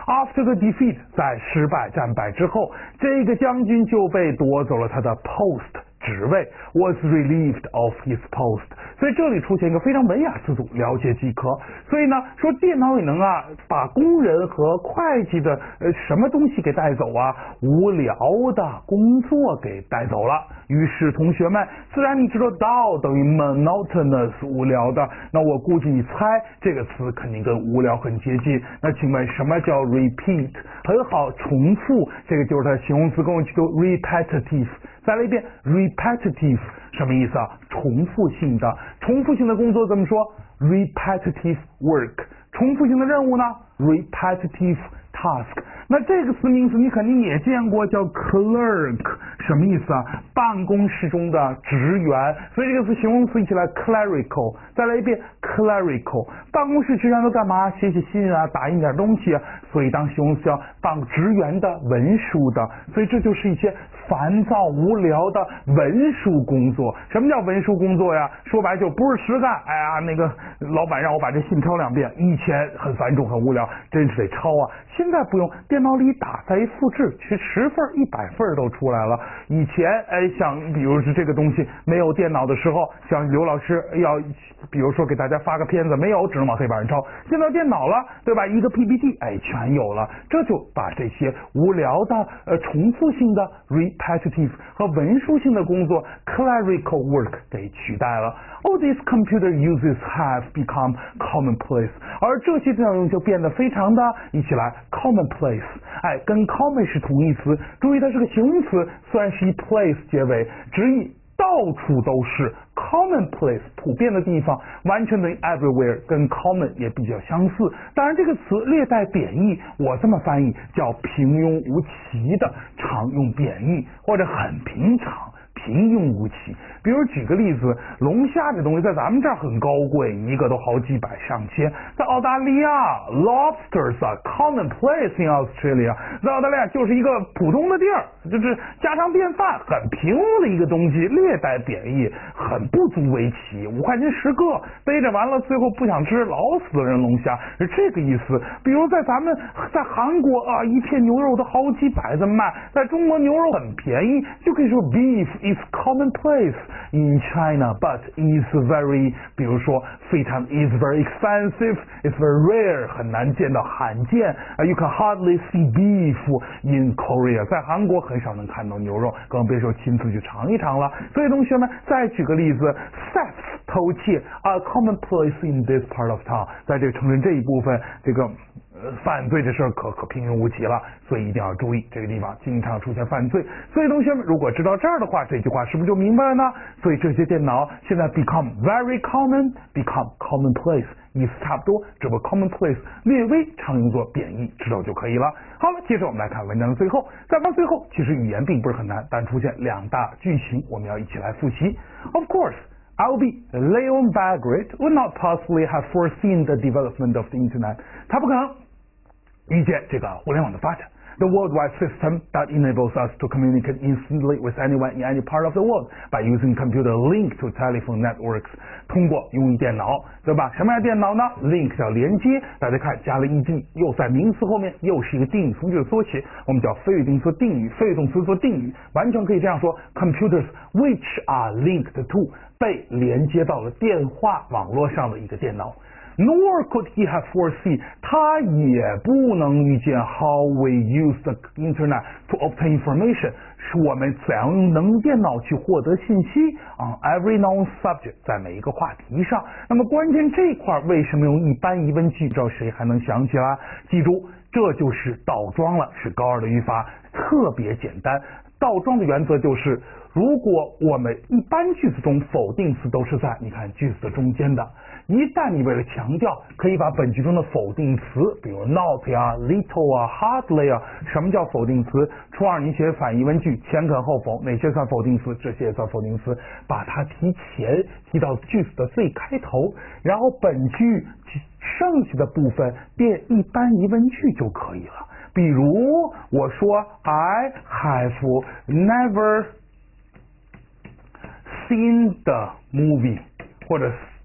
After the defeat， 在失败战败之后，这个将军就被夺走了他的 post 职位 ，was relieved of his post。所以这里出现一个非常文雅词组，了解即可。所以呢，说电脑也能把工人和会计的什么东西给带走啊？无聊的工作给带走了。于是同学们，自然你知道 dull 等于 monotonous 无聊的，那我估计你猜这个词肯定跟无聊很接近。那请问什么叫 repeat？ 很好，重复，这个就是它的形容词，跟我记住 repetitive。再来一遍 repetitive 什么意思啊？重复性的，重复性的工作怎么说 ？repetitive work。重复性的任务呢 ？repetitive task。那这个词名词你肯定也见过，叫 clerk， 什么意思啊？办公室中的职员。所以这个词形容词一起来 clerical。再来一遍 clerical。办公室职员都干嘛？写写信啊，打印点东西啊。所以当形容词叫办职员的、文书的。所以这就是一些烦躁无聊的文书工作。什么叫文书工作呀？说白就不是实干。哎呀，那个老板让我把这信抄2遍，以前很繁重很无聊，真是得抄啊。现在不用，电脑里打再一复制，其实10份100份都出来了。以前像比如是这个东西没有电脑的时候，像刘老师要比如说给大家发个片子，没有，只能往黑板上抄。现在电脑了，对吧？一个 PPT， 全有了，这就把这些无聊的重复性的 repetitive 和文书性的工作 clerical work 给取代了。All these computer uses have become commonplace， 而这些内容就变得非常的，一起来 commonplace， 跟 common 是同义词，注意它是个形容词，虽然是以 place 结尾，直译到处都是 commonplace 普遍的地方，完全等于 everywhere， 跟 common 也比较相似。当然这个词略带贬义，我这么翻译叫平庸无奇的，常用贬义，或者很平常。平庸无奇。比如举个例子，龙虾这东西在咱们这儿很高贵，一个都好几百上千。在澳大利亚 ，lobsters are commonplace in Australia， 在澳大利亚就是一个普通的地儿，就是家常便饭，很平庸的一个东西，略带贬义，很不足为奇。5块钱10个，背着完了，最后不想吃，老死人龙虾，是这个意思。比如在韩国啊，一片牛肉都好几百这么卖，在中国牛肉很便宜，就可以说 beef is commonplace in China, but is very， 比如说非常 is very expensive, it's very rare， 很难见到，罕见。You can hardly see beef in Korea， 在韩国很少能看到牛肉，更别说亲自去尝一尝了。所以同学们，再举个例子 ，theft 偷窃 are commonplace in this part of town， 在这个城镇这一部分，这个犯罪这事儿可平庸无奇了，所以一定要注意这个地方经常出现犯罪。所以同学们如果知道这儿的话，这句话是不是就明白了呢？所以这些电脑现在 become very common， become commonplace， 意思差不多，只不过 commonplace 略微常用作贬义，知道就可以了。好了，接着我们来看文章的最后。在文章最后，其实语言并不是很难，但出现2大句型，我们要一起来复习。Of course。I'll be Leon Bagrit would not possibly have foreseen the development of the internet。 他不可能预见这个互联网的发展。The worldwide system that enables us to communicate instantly with anyone in any part of the world by using computer link to telephone networks。 通过用电脑，对吧？什么样的电脑呢？ Link 叫连接，大家看加了 ed， 又在名词后面，又是一个定语从句的缩写，我们叫非语定词定语，非语动词做定语，完全可以这样说 ：Computers which are linked to 被连接到了电话网络上的一个电脑。Nor could he have foreseen， 他也不能预见 how we use the internet to obtain information， 是我们怎样用电脑去获得信息 on every known subject， 在每一个话题上。那么关键这块为什么用一般疑问句？知道谁还能想起来？记住，这就是倒装了，是高2的语法，特别简单。倒装的原则就是，如果我们一般句子中否定词都是在你看句子的中间的，一旦你为了强调，可以把本句中的否定词，比如 not 呀、little 啊、hardly 啊，什么叫否定词？初2你写反疑问句，前肯后否，哪些算否定词？这些也算否定词，把它提前提到句子的最开头，然后本句剩下的部分变一般疑问句就可以了。比如我说 I have never seen the movie， 或者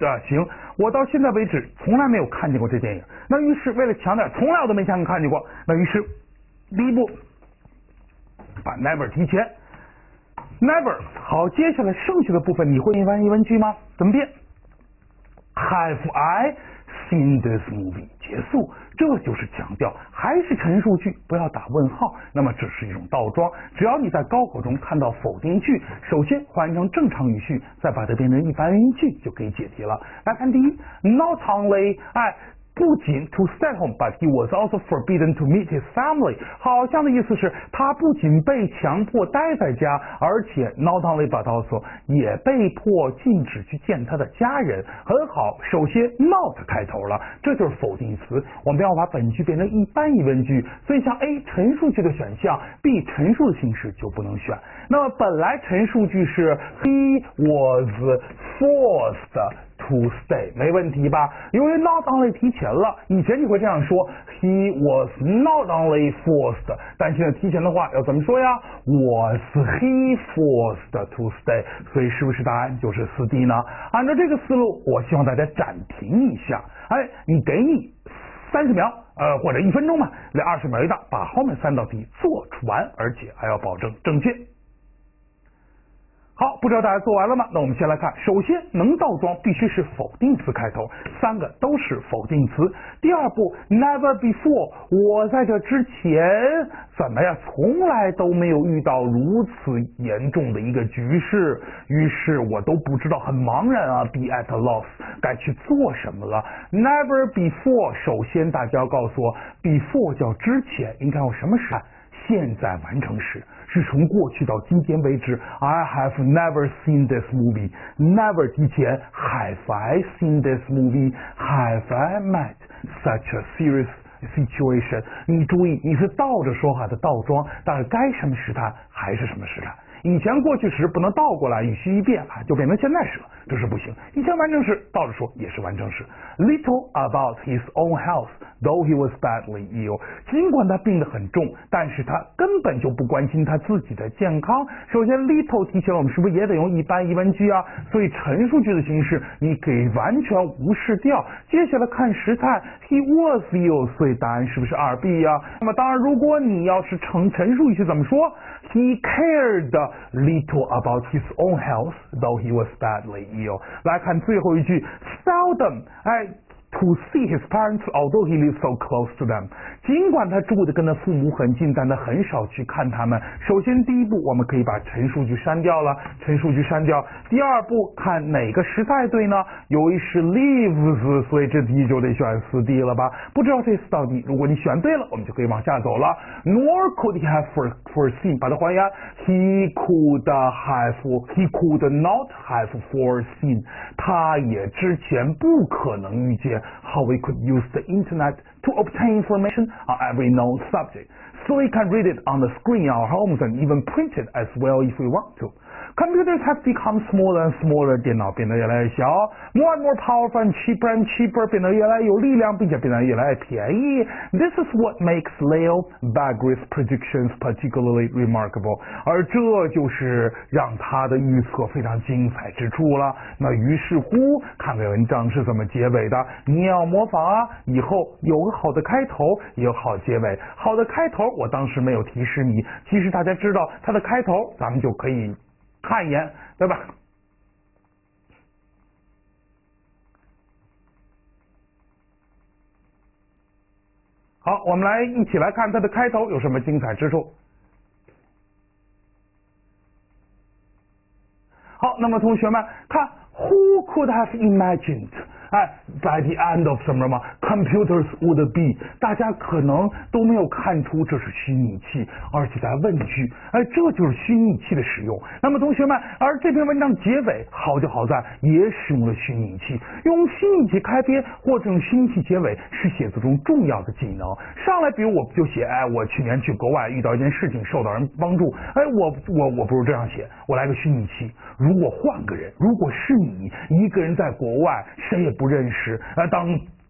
行，我到现在为止从来没有看见过这电影。那于是为了强调从来我都没看见过，那于是第一步把 never 提前 never。 好，接下来剩下的部分你会一般疑问句吗？怎么变？ Have I seen this movie？ 结束，这就是强调，还是陈述句，不要打问号。那么这是一种倒装，只要你在高考中看到否定句，首先换成正常语序，再把它变成一般语句，就可以解题了。来看第一 ，Not only 不仅 to stay home, but he was also forbidden to meet his family。 好像的意思是，他不仅被强迫待在家，而且 not only but also 也被迫禁止去见他的家人。很好，首先 not 开头了，这就是否定词。我们要把本句变成一般疑问句，所以像 A 陈述句的选项 ，B 陈述的形式就不能选。那么本来陈述句是 he was forced to stay， 没问题吧？由于 not only 提前了，以前你会这样说 he was not only forced， 但现在提前的话要怎么说呀？ was he forced to stay？ 所以是不是答案就是四 D 呢？按照这个思路，我希望大家暂停一下，给你30秒，或者1分钟吧，20秒一道，把后面3道题做完，而且还要保证正确。好，不知道大家做完了吗？那我们先来看，首先能倒装必须是否定词开头，3个都是否定词。第二步 never before， 我在这之前怎么呀，从来都没有遇到如此严重的一个局势，于是我都不知道，很茫然啊 ，be at a loss， 该去做什么了。never before， 首先大家要告诉我 before 叫之前应该用什么时态？现在完成时，是从过去到今天为止。I have never seen this movie。 Never 提前 Have I seen this movie？ Have I met such a serious situation？ 你注意，你是倒着说话的倒装，但是该什么时态还是什么时态。以前过去时不能倒过来，语序一变就变成现在时了，这是不行。以前完成时倒着说也是完成时。Little about his own health, though he was badly ill。 尽管他病得很重，但是他根本就不关心他自己的健康。首先 little 提前我们是不是也得用一般疑问句啊？所以陈述句的形式你可以完全无视掉。接下来看时态 he was ill， 所以答案是不是2B 呀？那么当然，如果你要是陈述语序怎么说？ He cared little about his own health, though he was badly ill。 来看最后一句 seldom to see his parents, although he lives so close to them。 尽管他住的跟他父母很近，但他很少去看他们。首先第一步我们可以把陈述句删掉了，陈述句删掉。第二步看哪个时态对呢？由于是 lives， 所以这题就得选4D 了吧？不知道这4道题，如果你选对了，我们就可以往下走了。Nor could he have foreseen， 把它还原 he could not have foreseen， 他也之前不可能预见 how we could use the internet to obtain information on every known subject, so we can read it on the screen in our homes and even print it as well if we want to. Computers have become smaller and smaller， 电脑变得越来越小 ，more and more powerful and cheaper， 变得越来越有力量，并且变得越来越便宜。This is what makes Leo Bagri's predictions particularly remarkable， 而这就是让他的预测非常精彩之处了。那于是乎，看看文章是怎么结尾的，你也要模仿啊！以后有个好的开头，也有好结尾。好的开头，我当时没有提示你，其实大家知道它的开头，咱们就可以看一眼，对吧？好，我们来一起来看它的开头有什么精彩之处。好，那么同学们看 ，Who could have imagined？by the end of 什么嘛 computers would be， 大家可能都没有看出这是虚拟器，而且在问句，这就是虚拟器的使用。那么同学们，而这篇文章结尾好就好在也使用了虚拟器，用虚拟器开篇或者用虚拟器结尾是写作中重要的技能。上来比如我就写，我去年去国外遇到一件事情，受到人帮助，我不如这样写，我来个虚拟器。如果换个人，如果是你一个人在国外，谁也不认识，当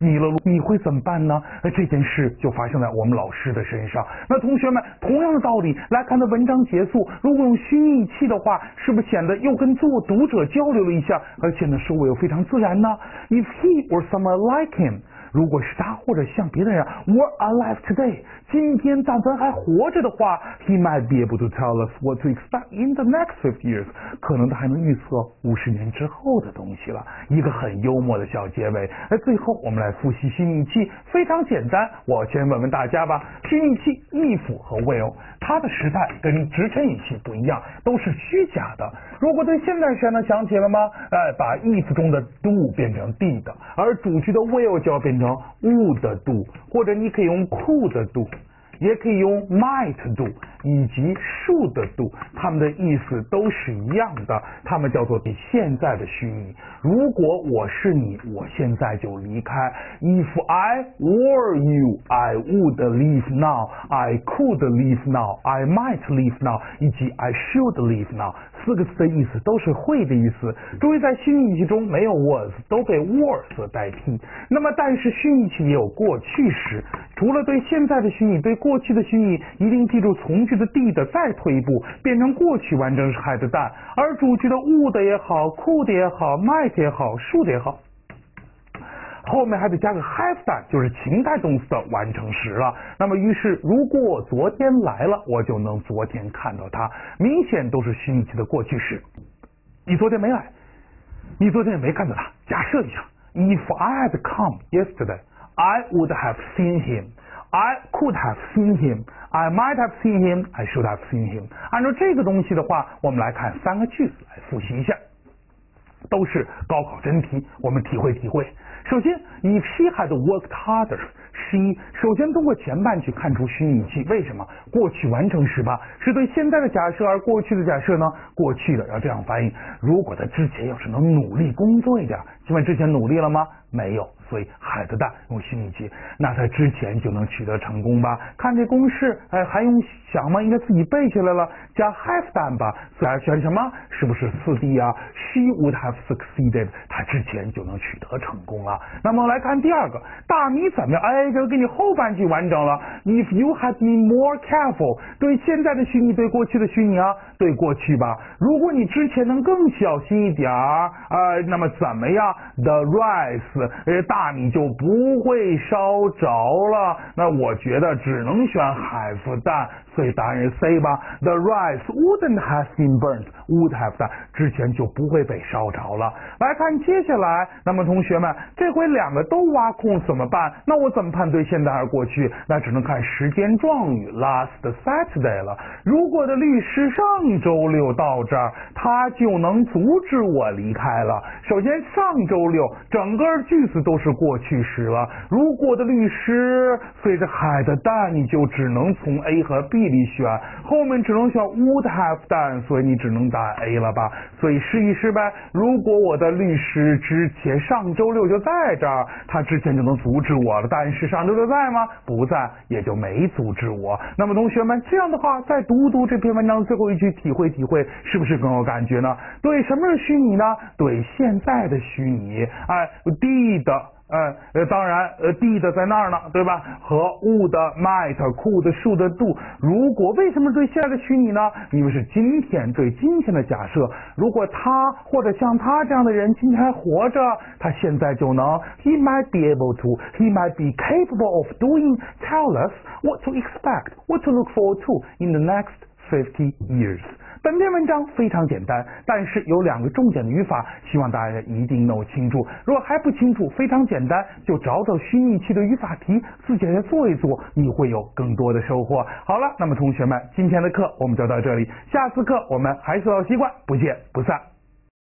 迷了路，你会怎么办呢？这件事就发生在我们老师的身上。那同学们，同样的道理来看的文章结束，如果用虚拟器的话，是不是显得又跟读者交流了一下，而且呢收尾又非常自然呢？ If he or someone like him，如果是他或者像别的人 were alive today， 今天但凡还活着的话 he might be able to tell us what to expect in the next 50 years， 可能他还能预测50年之后的东西了。一个很幽默的小结尾。最后我们来复习虚拟器，非常简单，我先问问大家吧。虚拟器 if 和 will， 它的时态跟直陈语气不一样，都是虚假的。如果对现在时呢，想起了吗？把 if 中的 do 变成 did， 而主句的 will 就要变成 would do， 或者你可以用 could do， 也可以用 might do 以及 should do， 它们的意思都是一样的，它们叫做你现在的虚拟。如果我是你，我现在就离开。 If I were you, I would leave now, I could leave now, I might leave now 以及 I should leave now， 四个词的意思都是会的意思。注意在虚拟语气中没有 was， 都被 were 所代替。那么但是虚拟器也有过去时，除了对现在的虚拟，对过去的虚拟一定记住从句的 did 再退一步变成过去完成时 had done， 而主句的 would 也好 could 也好 might 也好 should 也好，后面还得加个 have done， 就是情态动词的完成时了。那么于是如果我昨天来了，我就能昨天看到它，明显都是虚拟器的过去时。你昨天没来，你昨天也没看到他。假设一下 If I had come yesterday, I would have seen him. I could have seen him. I might have seen him. I should have seen him. 按照这个东西的话，我们来看三个句子来复习一下，都是高考真题，我们体会体会。首先 If she had worked harder， she 首先通过前半句看出虚拟器，为什么？过去完成时吧，是对现在的假设，而过去的假设呢？过去的要这样翻译。如果他之前要是能努力工作一点，请问之前努力了吗？没有，所以had done用虚拟器，那他之前就能取得成功吧？看这公式，还用想吗？应该自己背下来了，加 have done 吧，所以选什么？是不是四 D 啊 ？She would have succeeded， 他之前就能取得成功了。那么来看第二个，大米怎么样？就给你后半句完整了。If you had been more careful， 对现在的虚拟，对过去的虚拟啊，对过去吧。如果你之前能更小心一点那么怎么样 ？The rice， 大米就不会烧着了。那我觉得只能选 have done， 所以答案是 C 吧。The rice wouldn't have been burnt， would have done， 之前就不会被烧着了。来看接下来，那么同学们，这回两个都挖空怎么办？那我怎么判对现在还是过去？那只能看时间状语 last Saturday 了。如果的律师上周六到这儿，他就能阻止我离开了。首先上周六整个句子都是过去时了，如果的律师随着 had done， 你就只能从 A 和 B 里选，后面只能选 would have done， 所以你只能答 A 了吧？所以试一试呗。如果我的律师之前上周六就在这儿，他之前就能阻止我了，但是上周六在吗？不在，也就没阻止我。那么同学们，这样的话再读读这篇文章最后一句，体会体会，是不是更有感觉呢？对什么是虚拟呢？对现在的虚拟，did当然did 在那儿呢，对吧？和 would might could should do。如果为什么对现在的虚拟呢？因为是今天，对今天的假设。如果他或者像他这样的人今天还活着，他现在就能 he might be able to， he might be capable of doing tell us what to expect, what to look forward to in the next 50 years。本篇文章非常简单，但是有两个重点的语法，希望大家一定弄清楚。如果还不清楚，非常简单，就找找虚拟器的语法题，自己来做一做，你会有更多的收获。好了，那么同学们，今天的课我们就到这里，下次课我们还是老习惯，不见不散。